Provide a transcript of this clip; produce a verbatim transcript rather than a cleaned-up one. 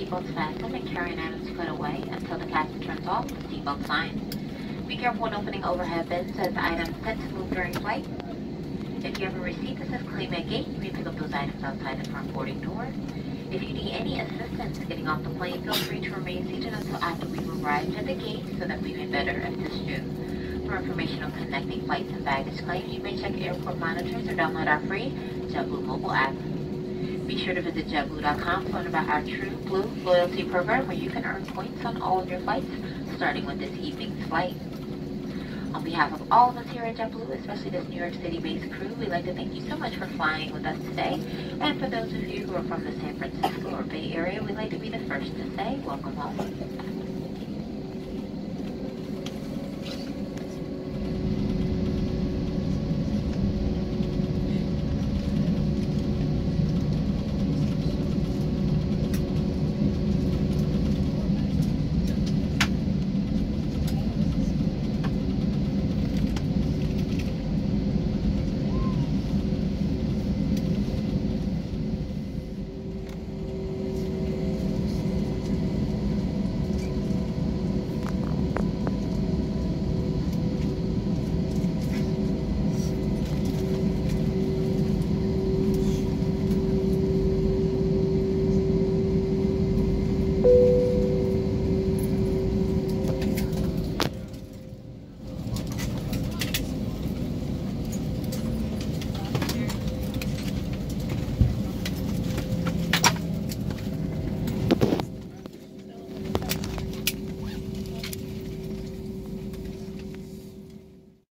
seatbelts fastened and carry-on items put away until the captain turns off the seatbelt sign. Be careful when opening overhead bins as items tend to move during flight. If you have a receipt that says claim at gate, you may pick up those items outside the front boarding door. If you need any assistance getting off the plane, feel free to remain seated until after we've arrived at the gate so that we may better assist you. For information on connecting flights and baggage claims, you may check airport monitors or download our free JetBlue mobile app. Be sure to visit jet blue dot com to learn about our TreatMint loyalty program where you can earn points on all of your flights, starting with this evening's flight. On behalf of all of us here at JetBlue, especially this New York City-based crew, we'd like to thank you so much for flying with us today. And for those of you who are from the San Francisco or Bay Area, we'd like to be the first to say, welcome home.